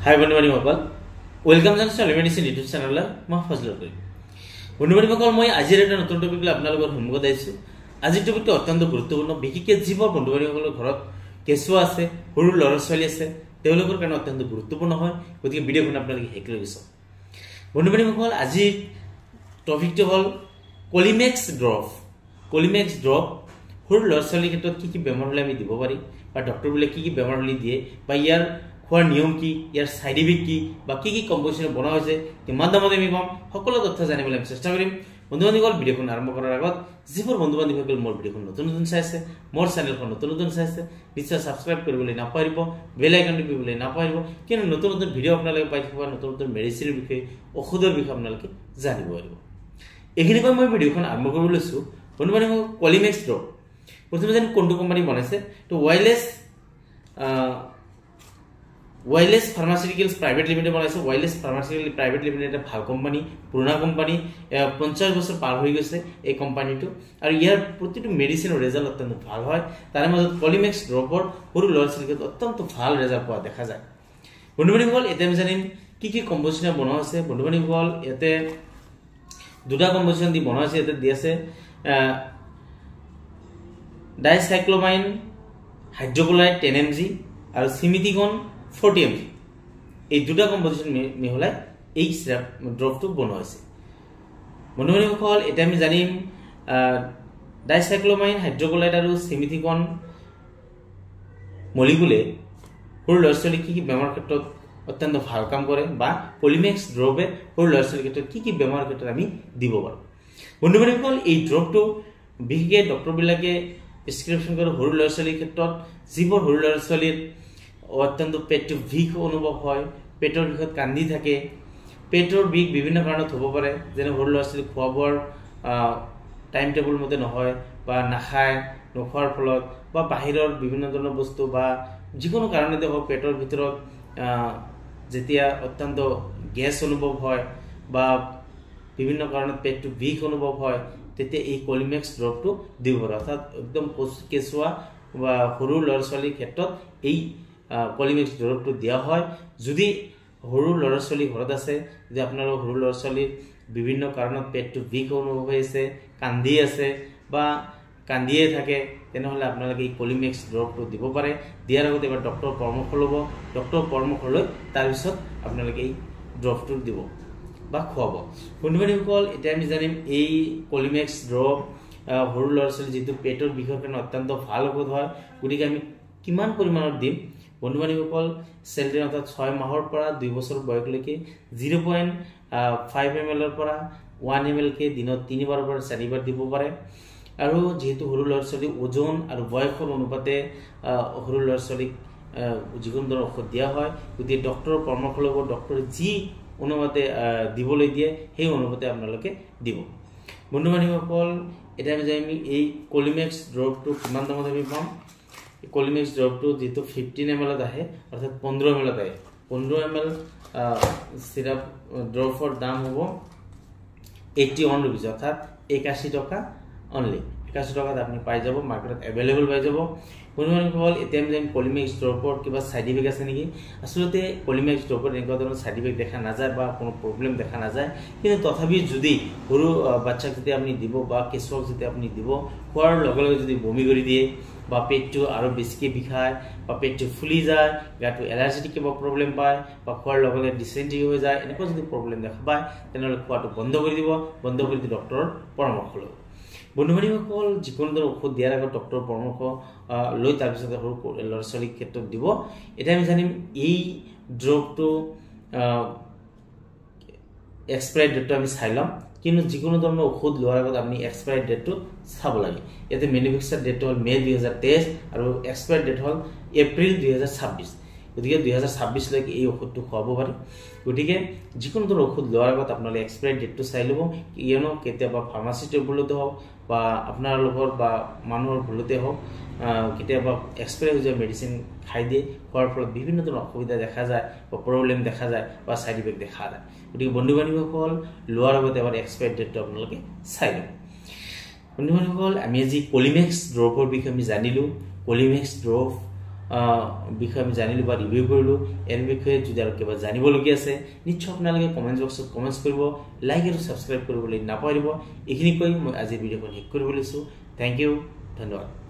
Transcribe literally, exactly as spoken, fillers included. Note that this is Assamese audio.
हाय बन्धुबान्धवসকল वेलकाम জানাইছো টেলিমেডিসিন ইউটিউব চেনেললৈ মই ফজলুল কৰি বন্ধুবান্ধৱসকল মই আজিৰ এটা নতুন টপিক লৈ আপোনালোকৰ সন্মুখত আহিছো। আজিৰ টপিকটো অত্যন্ত গুৰুত্বপূৰ্ণ, বিশেষকৈ যিবোৰ বন্ধুবান্ধৱসকলৰ ঘৰত কেঁচুৱা আছে, সৰু ল'ৰা ছোৱালী আছে, তেওঁলোকৰ কাৰণে অত্যন্ত গুৰুত্বপূৰ্ণ হয়। গতিকে ভিডিঅ'খন আপোনালোকে শেষলৈ চাওক। বন্ধুবান্ধৱসকল আজিৰ টপিকটো হ'ল কলিমেক্স ড্ৰপ। কলিমেক্স ড্ৰপ সৰু ল'ৰা ছোৱালীৰ ক্ষেত্ৰত কি কি বেমাৰ হ'লে আমি দিব পাৰি, বা ডক্টৰবোৰে কি কি বেমাৰ হ'লে দিয়ে, বা ইয়াৰ খোৱাৰ নিয়ম কি, ইয়াৰ সাইড ইফেক্ট কি, বা কি কি কম্পজিশন বনোৱা হৈছে, কিমান দামত আমি পাম, সকলো তথ্য জানিবলৈ আমি চেষ্টা কৰিম। বন্ধুবান্ধৱসকল ভিডিঅ'খন আৰম্ভ কৰাৰ আগত যিবোৰ বন্ধুবান্ধৱীসকল মোৰ ভিডিঅ'খন নতুন নতুন চাইছে, মোৰ চেনেলখন নতুন নতুন চাইছে, নিশ্চয় ছাবস্ক্ৰাইব কৰিবলৈ নাপাহৰিব, বেল আইকন টিপিবলৈ নাপাহৰিব, কিয়নো নতুন নতুন ভিডিঅ' আপোনালোকে পাই থাকিব, নতুন নতুন মেডিচিনৰ বিষয়ে, ঔষধৰ বিষয়ে আপোনালোকে জানিব পাৰিব। এইখিনি কৈ মই ভিডিঅ'খন আৰম্ভ কৰিব লৈছোঁ। বন্ধুবান্ধৱসকল কলিমেক্স ড্ৰপ প্ৰথমে জানি কোনটো কোম্পানী বনাইছে, তো Wallace Wallace pharmaceuticals private limited বনাইছে। ওয়াইলেস ফার্মাসিউটিক্যাল প্রাইভেট লিমিটেড এটা ভাল কোম্পানী, পুৰণা কোম্পানী, পঞ্চাছ বছৰ পাৰ হৈ গৈছে এই কোম্পানীটো, আৰু ইয়াৰ প্ৰতিটো মেডিচিনৰ রেজাল্ট অত্যন্ত ভাল হয়। তাৰে মাজত কলিমেক্স ড্ৰপৰ সৰু ল'ৰা ছোৱালীক অত্যন্ত ভাল রেজাল্ট পোৱা দেখা যায়। বন্ধুবান্ধৱীসকল এতিয়া আমি জানিম কি কি কম্পজিশন বনোৱা হৈছে। বন্ধুবান্ধৱীসকল ইয়াতে দুটা কম্পজিশন দি বনোৱা হৈছে। ইয়াতে দি আছে dicyclomine hydrochloride ten M G আৰু সিমিথিকন ফৰ্টি এম জি, এই দুটা কম্পজিশন মিহলাই এই সিরাপ ড্ৰপটো বনোৱা হৈছে। বন্ধুবান্ধৱীসকল এতিয়া আমি জানিম ডাইসাইক্লোমাইন হাইড্ৰক্লোৰাইড আৰু সিমিথিকন মলিকুলে সৰু ল'ৰা ছোৱালীক কি কি বেমাৰৰ ক্ষেত্ৰত অত্যন্ত ভাল কাম কৰে, বা কলিমেক্স ড্ৰপে সৰু ল'ৰা ছোৱালীৰ ক্ষেত্ৰত কি কি বেমাৰৰ ক্ষেত্ৰত আমি দিব পাৰোঁ। বন্ধুবান্ধৱীসকল এই ড্ৰপটো বিশেষকৈ ডক্টৰবিলাকে প্ৰেছক্ৰিপশ্যন কৰে সৰু ল'ৰা ছোৱালীৰ ক্ষেত্ৰত, যিবোৰ সৰু ল'ৰা ছোৱালীৰ অত্যন্ত পেটটো বিষ অনুভৱ হয়, পেটৰ বিষত কান্দি থাকে, পেটৰ বিষ বিভিন্ন কাৰণত হ'ব পাৰে, যেনে সৰু ল'ৰা ছোৱালী খোৱা বোৱাৰ টাইম টেবুল মতে নহয়, বা নাখায়, নোখোৱাৰ ফলত, বা বাহিৰৰ বিভিন্ন ধৰণৰ বস্তু, বা যিকোনো কাৰণতে হওক পেটৰ ভিতৰত যেতিয়া অত্যন্ত গেছ অনুভৱ হয়, বা বিভিন্ন কাৰণত পেটটো বিষ অনুভৱ হয়, তেতিয়া এই কলিমেক্স ড্ৰপটো দিব পাৰে। অৰ্থাৎ একদম কেঁচুৱা বা সৰু ল'ৰা ছোৱালীৰ ক্ষেত্ৰত এই কলিমেক্স ড্ৰপটো দিয়া হয়। যদি সৰু ল'ৰা ছোৱালী ঘৰত আছে, যদি আপোনালোকৰ সৰু ল'ৰা ছোৱালীৰ বিভিন্ন কাৰণত পেটটো বিষ অনুভৱ হৈ আছে, কান্দি আছে, বা কান্দিয়ে থাকে, তেনেহ'লে আপোনালোকে এই কলিমেক্স ড্ৰপটো দিব পাৰে। দিয়াৰ আগতে এবাৰ ডক্টৰৰ পৰামৰ্শ ল'ব, ডক্টৰৰ পৰামৰ্শ লৈ তাৰপিছত আপোনালোকে এই ড্ৰপটো দিব বা খুৱাব। বন্ধুবান্ধৱীসকল এতিয়া আমি জানিম এই কলিমেক্স ড্ৰপ সৰু ল'ৰা ছোৱালী যিটো পেটৰ বিষৰ কাৰণে অত্যন্ত ভাল ঔষধ হয়, গতিকে আমি কিমান পৰিমাণত দিম। বন্ধুবান্ধৱীসকল চেলড্ৰেন অৰ্থাৎ ছয় মাহৰ পৰা দুই বছৰ বয়সলৈকে জিৰ' পইণ্ট ফাইভ এম এলৰ পৰা ওৱান এম এলকে দিনত তিনিবাৰৰ পৰা চাৰিবাৰ দিব পাৰে। আৰু যিহেতু সৰু ল'ৰা ছোৱালী ওজন আৰু বয়সৰ অনুপাতে সৰু ল'ৰা ছোৱালীক যিকোনো ধৰণৰ ঔষধ দিয়া হয়, গতিকে ডক্টৰৰ পৰামৰ্শ ল'ব, ডক্টৰে যি অনুপাতে দিবলৈ দিয়ে সেই অনুপাতে আপোনালোকে দিব। বন্ধুবান্ধৱীসকল এতিয়া আমি আমি এই কলিমেক্স ড্ৰপটো কিমান দামত আমি পাম। কলিমেক্স ড্ৰপটো যিটো ফিফটিন এম এলত আহে, অৰ্থাৎ পোন্ধৰ এম এলত আহে, পোন্ধৰ এম এল চিৰাপ ড্ৰপৰ দাম হ'ব এইটটি ওৱান ৰুপিজ, অৰ্থাৎ একাশী টকা অনলি। একাশী টকাত আপুনি পাই যাব, মাৰ্কেটত এভেইলেবল পাই যাব। বন্ধুবান্ধৱীসকল এতিয়া আমি জানিম কলিমেক্স ড্ৰপৰ কিবা ছাইড ইফেক্ট আছে নেকি। আচলতে কলিমেক্স ড্ৰপৰ এনেকুৱা ধৰণৰ ছাইড ইফেক্ট দেখা নাযায়, বা কোনো প্ৰব্লেম দেখা নাযায়, কিন্তু তথাপি যদি সৰু বাচ্চাক যেতিয়া আপুনি দিব, বা কেঁচুৱাক যেতিয়া আপুনি দিব, খোৱাৰ লগে লগে যদি বমি কৰি দিয়ে, বা পেটটো আৰু বেছিকৈ বিষায়, বা পেটটো ফুলি যায়, গাটো এলাৰ্জেটিক কিবা প্ৰব্লেম পায়, বা খোৱাৰ লগে লগে ডিচেণ্ট্ৰি হৈ যায়, এনেকুৱা যদি প্ৰব্লেম দেখা পায়, তেনেহ'লে খোৱাটো বন্ধ কৰি দিব, বন্ধ কৰি দি ডক্টৰৰ পৰামৰ্শ ল'ব। বন্ধুবান্ধৱীসকল যিকোনো ধৰণৰ ঔষধ দিয়াৰ আগত ডক্টৰৰ পৰামৰ্শ লৈ তাৰপিছত সৰু ল'ৰা ছোৱালীৰ ক্ষেত্ৰত দিব। এতিয়া আমি জানিম এই ড্ৰপটো এক্সপায়াৰ ডেটটো আমি চাই ল'ম, কিন্তু যিকোনো ধৰণৰ ঔষধ লোৱাৰ আগত আপুনি এক্সপায়াৰ ডেটটো চাব লাগে। ইয়াতে মেনুফেকচাৰ ডেটটো হ'ল মে' দুই হাজাৰ তেইছ আৰু এক্সপায়াৰ ডেট হ'ল এপ্ৰিল দুই হাজাৰ ছাব্বিছ। গতিকে দুই হাজাৰ ছাব্বিছলৈকে এই ঔষধটো খুৱাব পাৰি। গতিকে যিকোনো ধৰণৰ ঔষধ লোৱাৰ আগত আপোনালোকে এক্সপায়াৰ ডেটটো চাই ল'ব, কিয়নো কেতিয়াবা ফাৰ্মাচিষ্টৰ ভুলতে হওক, বা আপোনালোকৰ বা মানুহৰ ভুলতে হওক, কেতিয়াবা এক্সপায়াৰ হৈ যোৱা মেডিচিন খাই দিয়ে, খোৱাৰ ফলত বিভিন্ন ধৰণৰ অসুবিধা দেখা যায়, বা প্ৰব্লেম দেখা যায়, বা ছাইড ইফেক্ট দেখা যায়। গতিকে বন্ধুবান্ধৱীসকল লোৱাৰ আগতে এবাৰ এক্সপায়াৰ ডেটটো আপোনালোকে চাই ল'ব। বন্ধুবান্ধৱীসকল আমি আজি কলিমেক্স ড্ৰপৰ বিষয়ে আমি জানিলোঁ। কলিমেক্স ড্ৰপ বিষয়ে আমি জানিলোঁ বা ৰিভিউ কৰিলোঁ এর বিষয়ে যদি আৰু কিবা জানিবলগীয়া আছে নিশ্চয় আপোনালোকে কমেন্ট বক্সত কমেন্টছ কৰিব লাইক আৰু সাবস্ক্ৰাইব কৰিবলৈ নাপাহৰিব এইখিনি কৈ মই আজি ভিডিঅ'খন শেষ কৰিব লৈছোঁ থ্যাংক ইউ ধন্যবাদ।